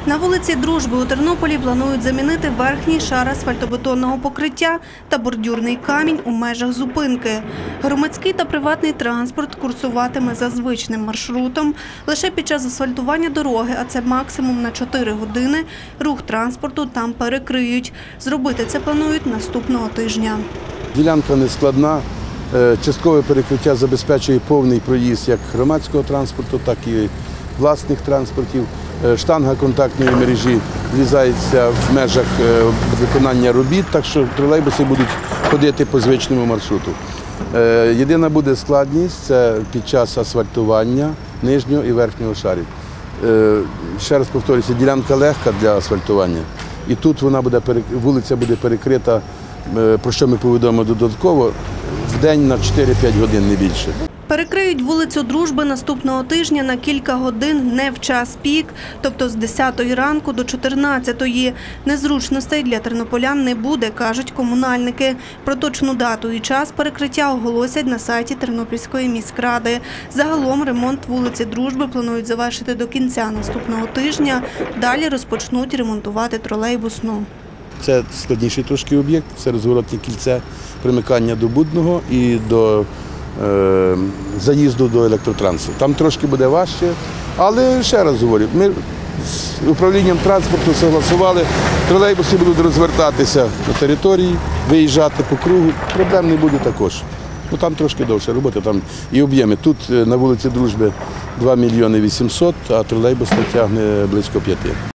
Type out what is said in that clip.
На вулиці Дружби у Тернополі планують замінити верхній шар асфальтобетонного покриття та бордюрний камінь у межах зупинки. Громадський та приватний транспорт курсуватиме за звичним маршрутом. Лише під час асфальтування дороги, а це максимум на 4 години, рух транспорту там перекриють. Зробити це планують наступного тижня. Ділянка нескладна. Часткове перекриття забезпечує повний проїзд як громадського транспорту, так і власних транспортів. Штанга контактної мережі влізається в межах виконання робіт, так що тролейбуси будуть ходити по звичному маршруту. Єдина буде складність – це під час асфальтування нижнього і верхнього шарів. Ще раз повторюся, ділянка легка для асфальтування. І тут вулиця буде перекрита, про що ми повідомимо додатково, в день на 4-5 годин, не більше. Перекриють вулицю Дружби наступного тижня на кілька годин не в час пік, тобто з 10-ї ранку до 14-ї. Незручностей для тернополян не буде, кажуть комунальники. Про точну дату і час перекриття оголосять на сайті Тернопільської міськради. Загалом ремонт вулиці Дружби планують завершити до кінця наступного тижня. Далі розпочнуть ремонтувати тролейбусну. Це складніший трошки об'єкт, це розворотне кільце, примикання до Будного і до заїзду до електротрансу. Там трошки буде важче, але ще раз говорю, ми з управлінням транспорту согласували, тролейбуси будуть розвертатися на території, виїжджати по кругу, проблем не буде також. Там трошки довше роботи, там і об'єми. Тут на вулиці Дружби 2 мільйони 800, а тролейбус тягне близько 5.